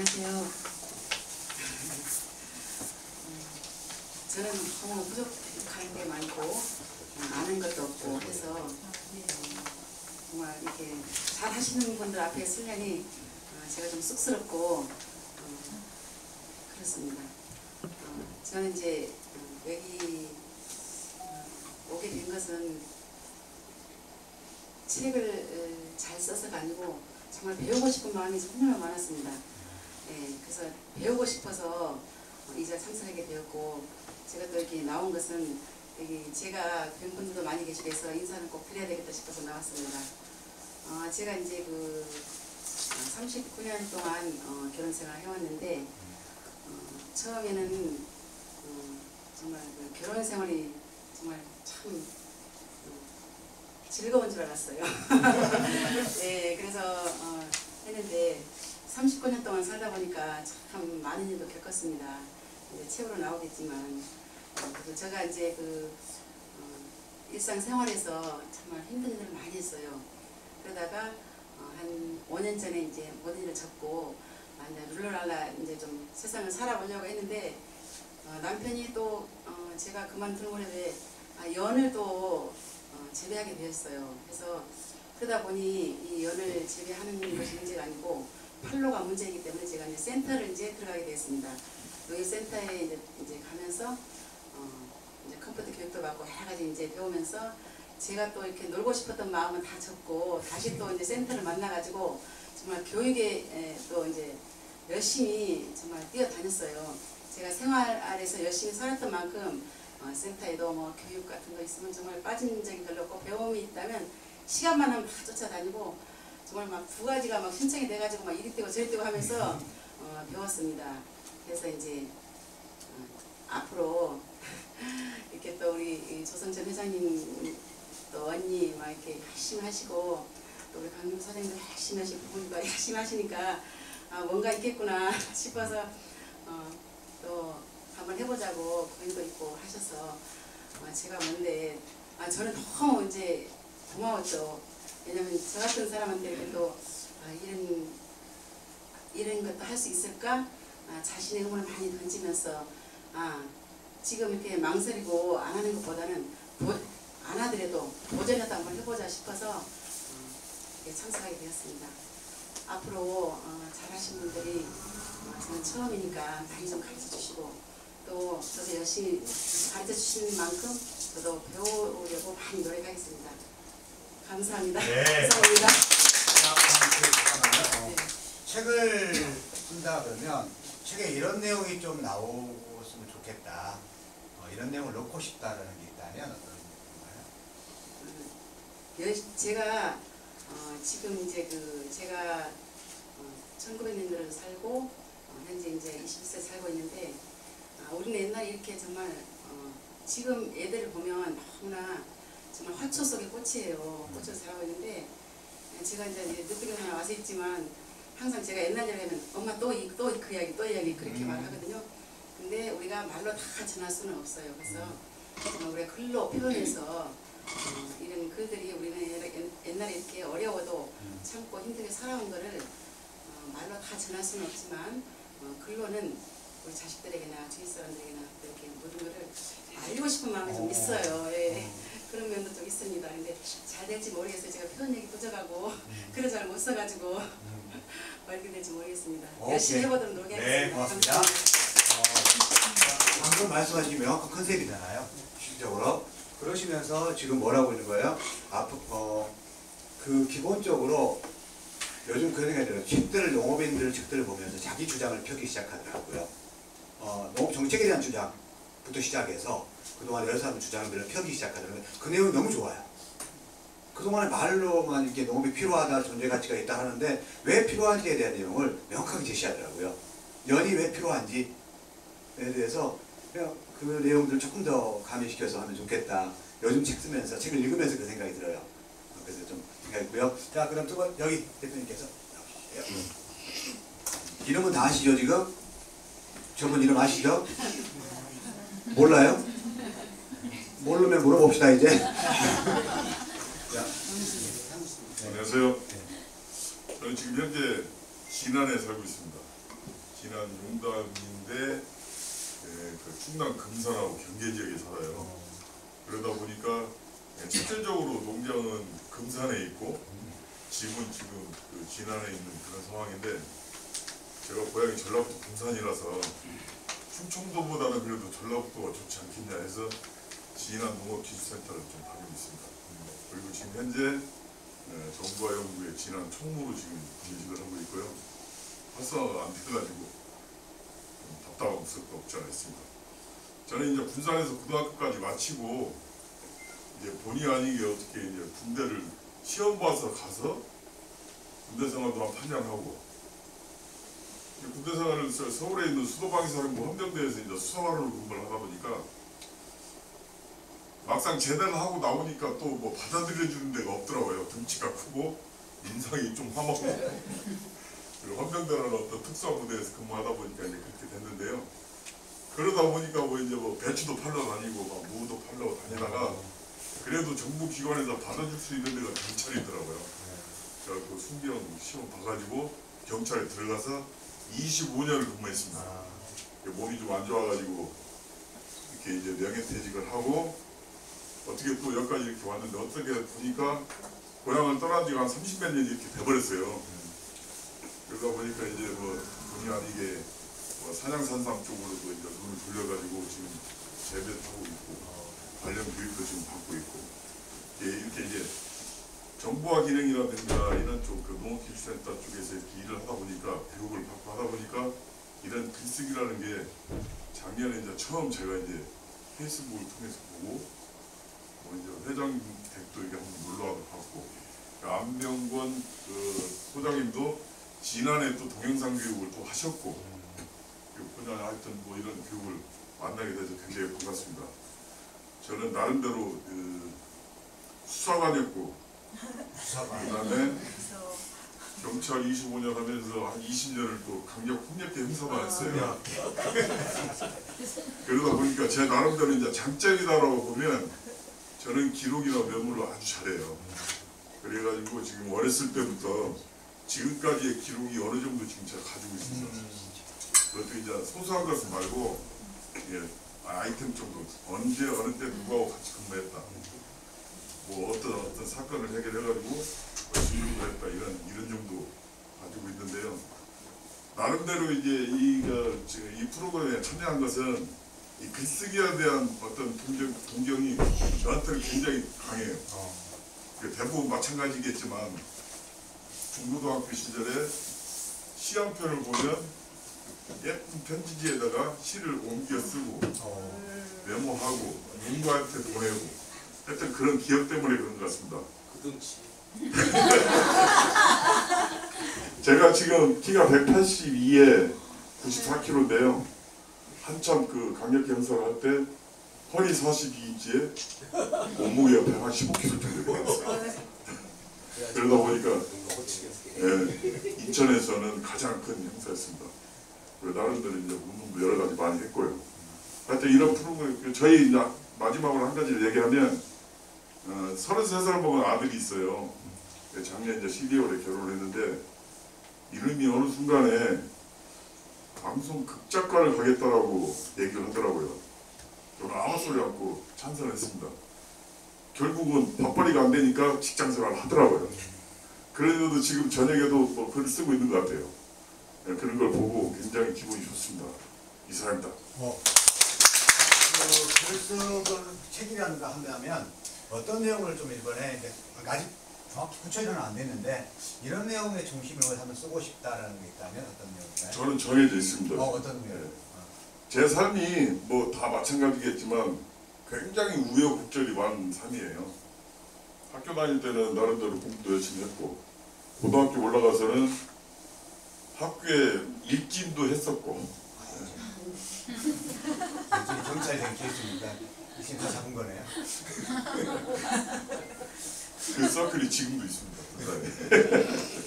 안녕하세요. 저는 너무 부족한 게 많고 아는 것도 없고 해서 정말 이렇게 잘 하시는 분들 앞에 쓰려니 제가 좀 쑥스럽고 그렇습니다. 저는 이제 여기 오게 된 것은 책을 잘 써서가 아니고 정말 배우고 싶은 마음이 정말 많았습니다. 예, 그래서 배우고 싶어서 이 자리에 참석하게 되었고, 제가 또 이렇게 나온 것은 여기 제가 뵌분들도 많이 계시고 해서 인사는 꼭 드려야 되겠다 싶어서 나왔습니다. 제가 이제 39년 동안 결혼 생활을 해왔는데 처음에는 정말 결혼 생활이 정말 참 즐거운 줄 알았어요. 네, 그래서 했는데 39년 동안 살다 보니까 참 많은 일도 겪었습니다. 이제 책으로 나오겠지만 그래서 제가 이제 일상생활에서 정말 힘든 일을 많이 했어요. 그러다가 한 5년 전에 이제 모든 일을 접고 이제 룰루랄라 이제 좀 세상을 살아보려고 했는데 남편이 또 제가 그만두는 거에 연을 또 재배하게 되었어요. 그래서 그러다 보니 이 연을 재배하는 것이 문제가 아니고 판로가 문제이기 때문에 제가 이제 센터를 이제 들어가게 되었습니다. 여기 센터에 이제 가면서 이제 컴퓨터 교육도 받고 여러 가지 이제 배우면서 제가 또 이렇게 놀고 싶었던 마음은 다 접고 다시 또 이제 센터를 만나가지고 정말 교육에 또 이제 열심히 정말 뛰어다녔어요. 제가 생활에서 열심히 살았던 만큼 센터에도 뭐 교육 같은 거 있으면 정말 빠진 적이 별로 없고 배움이 있다면 시간만 하면 다 쫓아다니고 정말 막 두 가지가 막 신청이 돼가지고 막 이리 뛰고 저리 뛰고 하면서 배웠습니다. 그래서 이제 앞으로 이렇게 또 우리 조성전 회장님 또 언니 막 이렇게 열심히 하시고 또 우리 강림 사장님도 열심히 하시고 부모님도 열심히 하시니까 뭔가 있겠구나 싶어서 또 한번 해보자고 고민도 있고 하셔서 제가 뭔데 저는 너무 이제 고마웠죠. 왜냐면 저 같은 사람한테 또 이런 것도 할 수 있을까? 자신의 의문을 많이 던지면서 지금 이렇게 망설이고 안 하는 것보다는 안 하더라도 도전해서 한번 해보자 싶어서 참석하게 되었습니다. 앞으로 잘하신 분들이 저는 처음이니까 많이 좀 가르쳐 주시고 또 저도 열심히 가르쳐 주시는 만큼 저도 배우려고 많이 노력하겠습니다. 감사합니다. 네. 감사합니다. 잠깐만요. 책을 쓴다 그러면 책에 이런 내용이 좀 나오면 좋겠다. 이런 내용을 넣고 싶다라는 게 있다면 어떤 건가요? 제가 지금 이제 제가 1900년대로 살고 현재 이제 21세 살고 있는데 우리는 옛날에 이렇게 정말 지금 애들을 보면 너무나 정말 화초 속의 꽃이에요. 꽃으로 살고 있는데 제가 이제 늦게 와서 있지만 항상 제가 옛날에 하면 엄마 또 그 이야기 또 이야기 그렇게 말하거든요. 근데 우리가 말로 다 전할 수는 없어요. 그래서 정말 우리가 글로 표현해서 이런 글들이 우리는 옛날에 이렇게 어려워도 참고 힘들게 살아온 거를 말로 다 전할 수는 없지만 글로는 우리 자식들에게나 주위 사람들에게나 이렇게 모든 거를 알리고 싶은 마음이 좀 있어요. 예. 그런 면도 좀 있습니다. 근데 잘 될지 모르겠어요. 제가 표현력이 부족하고 글을 잘 못 써가지고 어떻게 될지 모르겠습니다. 열심히 해보도록 노력하겠습니다. 네, 고맙습니다. 방금 말씀하신 명확한 컨셉이잖아요. 실질적으로. 그러시면서 지금 뭐라고 있는 거예요? 기본적으로 요즘 그런 게 아니라 책들을, 농업인들 책들을 보면서 자기 주장을 펴기 시작하더라고요. 농업 정책에 대한 주장부터 시작해서 그동안 여러 사람 주장들을 펴기 시작하더라고요. 그 내용이 너무 좋아요. 그동안에 말로만 이렇게 농업이 필요하다, 존재 가치가 있다 하는데 왜 필요한지에 대한 내용을 명확하게 제시하더라고요. 연이 왜 필요한지에 대해서 그냥 그 내용들을 조금 더 가미시켜서 하면 좋겠다. 요즘 책 쓰면서, 책을 읽으면서 그 생각이 들어요. 그래서 좀 생각했고요. 자, 그럼 두 번, 여기 대표님께서 나오실게요. 이름은 다 아시죠, 지금? 저분 이름 아시죠? 몰라요? 모르면 물어봅시다, 이제. 자. 안녕하세요. 저는 지금 현재 진안에 살고 있습니다. 진안 용담인데 그 충남 금산하고 경계 지역에 살아요. 그러다 보니까 실질적으로 농장은 금산에 있고 집은 지금 그 진안에 있는 그런 상황인데 제가 고향이 전라북도 금산이라서 충청도보다는 그래도 전라북도가 좋지 않겠냐 해서 진안 농업기술센터를 좀 다니고 있습니다. 그리고 지금 현재 정부와 연구의 진안 총무로 지금 진식을 하고 있고요. 활성화가 안 돼가지고 좀 답답한 습도 없지 않아 있습니다. 저는 이제 군산에서 고등학교까지 마치고 이제 본의 아니게 어떻게 이제 군대를 시험 봐서 가서 군대 생활도 한 8년 하고 군대 생활을 서울에 있는 수도방위사령부 헌병대에서 이제 수사관으로 근무를 하다 보니까 막상 제대를 하고 나오니까 또 뭐 받아들여주는 데가 없더라고요. 등치가 크고 인상이 좀 험하고 그리고 헌병대라는 어떤 특수한 부대에서 근무하다 보니까 이제 그렇게 됐는데요. 그러다 보니까 뭐 이제 뭐 배추도 팔러 다니고 막 무도 팔러 다니다가 그래도 정부 기관에서 받아줄 수 있는 데가 경찰이더라고요. 제가 그 순경 시험 봐가지고 경찰에 들어가서 25년을 근무했습니다. 몸이 좀 안 좋아가지고 이렇게 이제 명예퇴직을 하고 어떻게 또 여기까지 이렇게 왔는데 어떻게 보니까 고향을 떠난 지가 한 30몇 년이 이렇게 돼버렸어요. 그러다 보니까 이제 뭐 본의 아니게 뭐 산양산삼 쪽으로도 이제 눈을 돌려가지고 지금 재배도 하고 있고 관련 교육도 지금 받고 있고 이렇게 이제 정보화 기능이라든가 이런 쪽 그 농업기술센터 쪽에서 이렇게 일을 하다 보니까 교육을 받고 하다 보니까 이런 글쓰기라는 게 작년에 이제 처음 제가 이제 페이스북을 통해서 보고 뭐 이제 회장 댁도 이게 한번 놀러와서 봤고 안병권 그 소장님도 지난해 또 동영상 교육을 또 하셨고 그냥 하여튼 뭐 이런 교육을 만나게 돼서 굉장히 반갑습니다. 저는 나름대로 그 수사관이었고 그다음에 경찰 25년 하면서 한 20년을 또 강력 폭력계 형사만 했어요. 그러다 보니까 제 나름대로 이제 장점이다라고 보면 저는 기록이나 메모를 아주 잘해요. 그래가지고 지금 어렸을 때부터 지금까지의 기록이 어느 정도 지금 제가 가지고 있습니다. 그것도 이제 소소한 것은 말고 아이템 정도 언제 어느 때 누구하고 같이 근무했다. 뭐 어떤 사건을 해결해가지고 진료를 했다 이런 정도 가지고 있는데요. 나름대로 이제 이 프로그램에 참여한 것은 이 글쓰기에 대한 어떤 동경이 저한테는 굉장히 강해요. 대부분 마찬가지겠지만 중고등학교 시절에 시 한 편을 보면 예쁜 편지지에다가 시를 옮겨 쓰고 메모하고 누군가한테 보내고 하여튼 그런 기억 때문에 그런 것 같습니다. 그등치. 제가 지금 키가 182에 94kg인데요. 한참 그 강력히 형사를 할 때 허리 42인치에 몸무게가 115kg 정도 되었어요. 그러다 보니까 인천에서는 가장 큰 형사였습니다. 나름대로 이제 운동도 여러 가지 많이 했고요. 하여튼 이런 프로그램 저희 이제 마지막으로 한 가지를 얘기하면 33살 먹은 아들이 있어요. 작년 이제 12월에 결혼을 했는데 이름이 어느 순간에 방송 극작가를 가겠다라고 얘기를 하더라고요. 저는 아무 소리 않고 찬성했습니다. 결국은 밥벌이가 안 되니까 직장생활을 하더라고요. 그래도 지금 저녁에도 뭐 글을 쓰고 있는 것 같아요. 그런 걸 보고 굉장히 기분이 좋습니다. 이사입니다. 글 쓰는 책이라는가 한다면 어떤 내용을 좀 이번에 이제 아직 정확히 구체적으로는 안 됐는데 이런 내용의 중심으로 한번 쓰고 싶다라는 게 있다면 어떤 내용인가요? 저는 정해져 있습니다. 어떤 내용? 제 삶이 뭐 다 마찬가지겠지만 굉장히 우여곡절이 많은 삶이에요. 학교 다닐 때는 나름대로 공부도 열심히 했고 고등학교 올라가서는 학교에 일진도 했었고 경찰이 된 케이스니까 이신 다 잡은 거네요. 그 서클이 지금도 있습니다.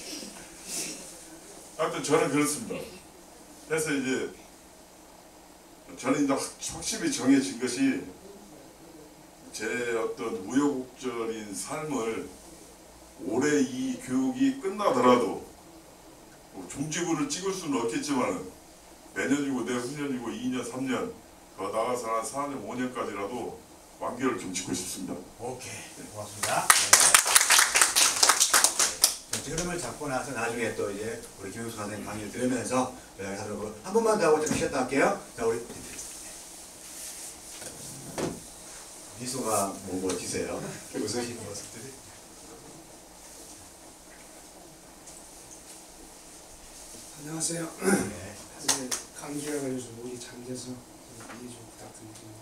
하여튼 저는 그렇습니다. 그래서 이제 저는 이제 확실히 정해진 것이 제 어떤 우여곡절인 삶을 올해 이 교육이 끝나더라도 뭐 종지부를 찍을 수는 없겠지만 내년이고 내후년이고 2년, 3년 더 나가서 한 4년, 5년까지라도 완결을 좀 짓고 싶습니다. 오케이, 고맙습니다. 네. 흐름을 잡고 나서 나중에 또 이제 우리 김용수 선생님 강의를 들으면서 하도록 한 번만 더 하고 좀 쉬었다 할게요. 자, 우리 미소가 뭐 멋지세요. 웃으시는 모습들이. 안녕하세요. 네. 이제 감기가 걸려서 목이 잠겨서 이해 좀 부탁드립니다.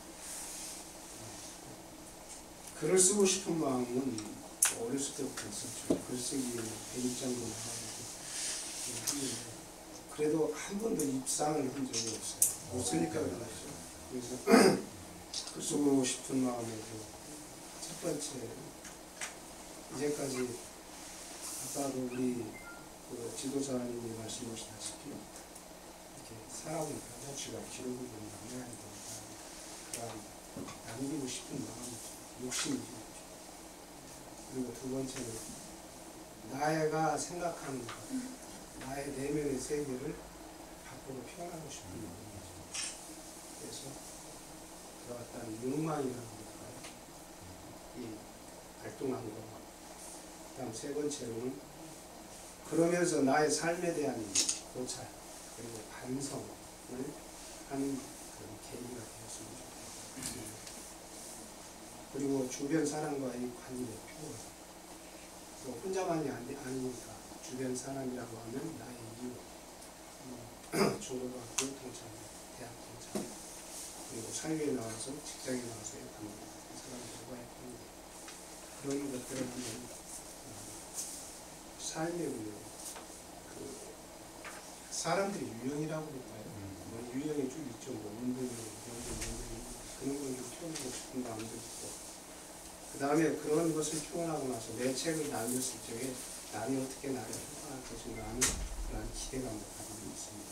글을 쓰고 싶은 마음은 어렸을 때부터 있었죠. 글쓰기에 대입장도 나가고 했는데 그래도 한 번도 입상을 한 적이 없어요. 못 쓰니까 그러죠. 그래서 글 쓰고 싶은 마음에도 첫 번째 이제까지 아까도 우리 그 지도자님이 말씀하시다시피 이렇게 살아온 가자치가 기록을 좀 남겨야 되니까 그런 남기고 싶은 마음, 욕심이죠. 그리고 두 번째는 나가 생각하는 것, 나의 내면의 세계를 밖으로 표현하고 싶은 마음이죠. 그래서 들어갔다는 욕망이라는 걸까요? 이 활동한 거. 다음 세 번째로는 그러면서 나의 삶에 대한 고찰 그리고 반성을 하는 그런 계기가 되었으면 좋겠습니다. 그리고 주변 사람과의 관계 표현 또 혼자만이 아니니까 주변 사람이라고 하면 나의 이웃 중고등학교 동창, 대학 동창 그리고 사회에 나와서 직장에 나와서의 관계 사람들과의 관계 그런 것들을 한번 삶의 그 사람들이 유형이라고 그럴까요? 뭐 유형이 쭉 있죠. 뭐 운동이 그런 걸 표현하고 싶은 마음도 있고 그 다음에 그런 것을 표현하고 나서 내 책을 나눴을 적에 남이 어떻게 나를 평가할 것인가 하는 그런 기대감을 가지고 있습니다.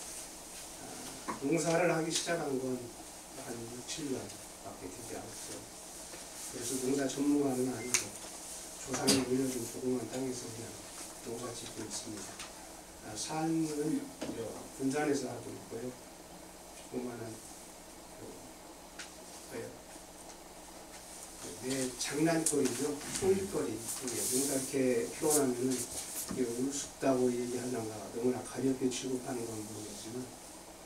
농사를 하기 시작한 건 한 6, 7년밖에 되지 않았어요. 그래서 농사 전문가는 아니고 조상이 물려준 조그만 땅에서 그냥 농사 짓고 있습니다. 삶은 군산에서 하고 있고요. 조그만한 내 장난거리죠. 소일거리. 농사 이렇게 표현하면은 우습다고 얘기하려나 너무나 가볍게 취급하는 건 모르겠지만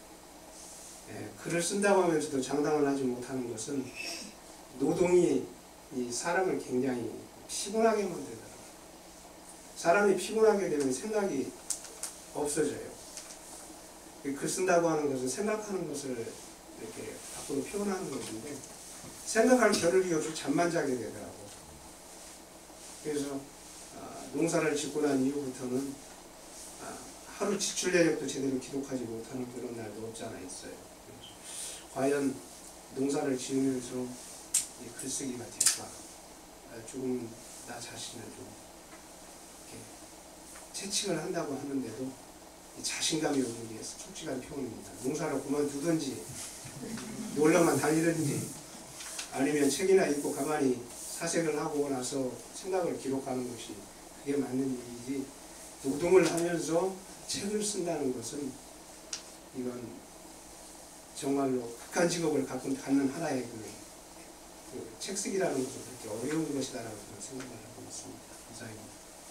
글을 쓴다고 하면서도 장담을 하지 못하는 것은 노동이 이 사람을 굉장히 피곤하게 만들더라고요. 사람이 피곤하게 되면 생각이 없어져요. 글 쓴다고 하는 것은 생각하는 것을 이렇게 밖으로 표현하는 것인데 생각할 겨를이 없이 잠만 자게 되더라고요. 그래서 농사를 짓고 난 이후부터는 하루 지출 내역도 제대로 기록하지 못하는 그런 날도 없지 않아 있어요. 과연 농사를 지으면서 이 글쓰기가 될까? 조금 나 자신을 좀 이렇게 채찍을 한다고 하는데도 이 자신감이 없는 게 솔직한 표현입니다. 농사를 그만두든지 놀러만 다니든지 아니면 책이나 읽고 가만히 사색을 하고 나서 생각을 기록하는 것이 그게 맞는 일이지 노동을 하면서 책을 쓴다는 것은 이건 정말로 극한 직업을 갖는 하나의 그 책쓰기라는 것은 그렇게 어려운 것이다라고 생각을 하고 있습니다. 이상입니다.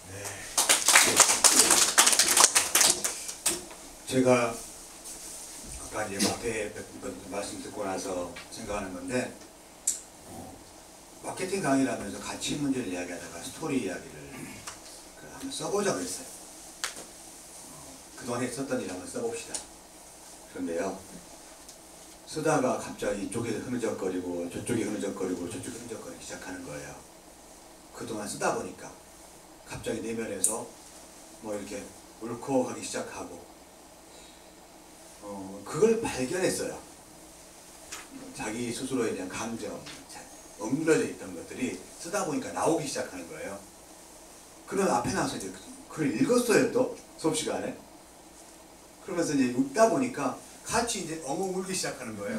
네. 제가 아까 이제 마케 말씀 듣고 나서 생각하는 건데 마케팅 강의를 하면서 가치 문제를 이야기하다가 스토리 이야기를 한번 써보자고 했어요. 그동안 했었던 일 한번 써봅시다. 그런데요. 쓰다가 갑자기 이쪽에 흐느적거리고 저쪽에 흐느적거리고 저쪽에 흐느적거리기 시작하는 거예요. 그동안 쓰다 보니까 갑자기 내면에서 뭐 이렇게 울컥하기 시작하고 그걸 발견했어요. 자기 스스로에 대한 감정, 엉그러져 있던 것들이 쓰다 보니까 나오기 시작하는 거예요. 그런 앞에 나와서 이제 글을 읽었어요. 또 수업 시간에. 그러면서 이제 읽다 보니까 같이 이제 엉엉 울기 시작하는 거예요.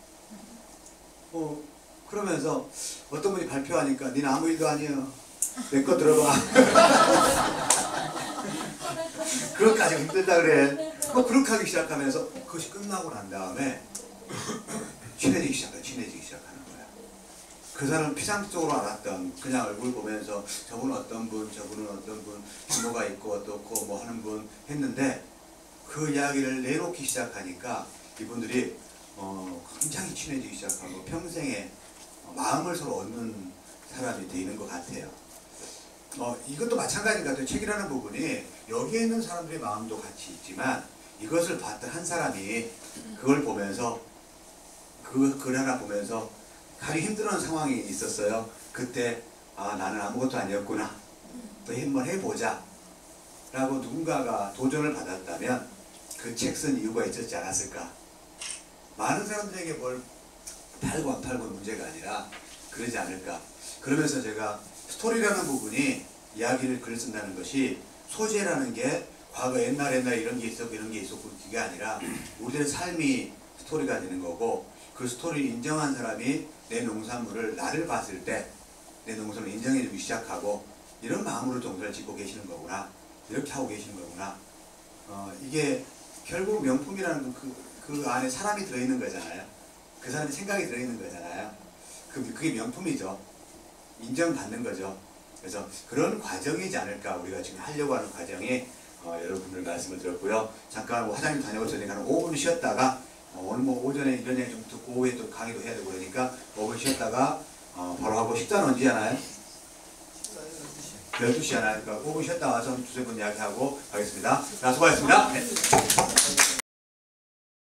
그러면서 어떤 분이 발표하니까 니는 아무 일도 아니야. 내 거 들어봐. 그것까지 힘들다 그래. 뭐 그렇게 하기 시작하면서 그것이 끝나고 난 다음에 친해지기 시작하는 거야. 그 사람은 피상적으로 알았던 그냥 얼굴 보면서 저분은 어떤 분, 저분은 어떤 분, 부모가 있고 어떻고 뭐 하는 분 했는데 그 이야기를 내놓기 시작하니까 이분들이 굉장히 친해지기 시작하고 평생에 마음을 서로 얻는 사람이 되는 것 같아요. 이것도 마찬가지인 것 같아요. 책이라는 부분이 여기에 있는 사람들의 마음도 같이 있지만 이것을 봤던 한 사람이 그걸 보면서 그 글 하나 보면서 가장 힘들어하는 상황이 있었어요. 그때 나는 아무것도 아니었구나. 또 한번 해보자. 라고 누군가가 도전을 받았다면 그 책 쓴 이유가 있었지 않았을까. 많은 사람들에게 뭘 팔고 안 팔고 문제가 아니라 그러지 않을까. 그러면서 제가 스토리라는 부분이 이야기를 글을 쓴다는 것이 소재라는 게 과거 옛날에 이런 게 있었고 이런 게 있었고 그게 아니라 우리들의 삶이 스토리가 되는 거고 그 스토리를 인정한 사람이 내 농산물을 나를 봤을 때 내 농산물을 인정해주기 시작하고 이런 마음으로 농사를 짓고 계시는 거구나. 이렇게 하고 계시는 거구나. 이게 결국 명품이라는 그 안에 사람이 들어있는 거잖아요. 그 사람의 생각이 들어있는 거잖아요. 그게 명품이죠. 인정받는 거죠. 그래서 그런 과정이지 않을까. 우리가 지금 하려고 하는 과정이 여러분들 말씀을 드렸고요. 잠깐 화장님 다녀오셔야 한 5분 쉬었다가 오늘 뭐 오전에 이런 얘기 좀 듣고 오후에 또 강의도 해야 되고 그러니까 5분 쉬었다가 바로 하고 식사는 언제 하나요? 12시 하나요? 그러니까 5분 쉬었다 와서 두세 분 이야기하고 가겠습니다. 자, 수고하셨습니다. 네.